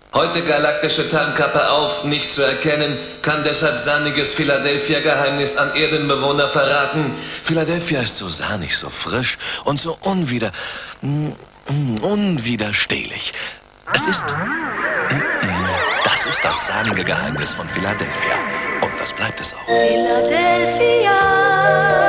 Heute galaktische Tarnkappe auf, nicht zu erkennen, kann deshalb sahniges Philadelphia-Geheimnis an Erdenbewohner verraten. Philadelphia ist so sahnig, so frisch und so unwiderstehlich. Das ist das sahnige Geheimnis von Philadelphia. Und das bleibt es auch. Philadelphia.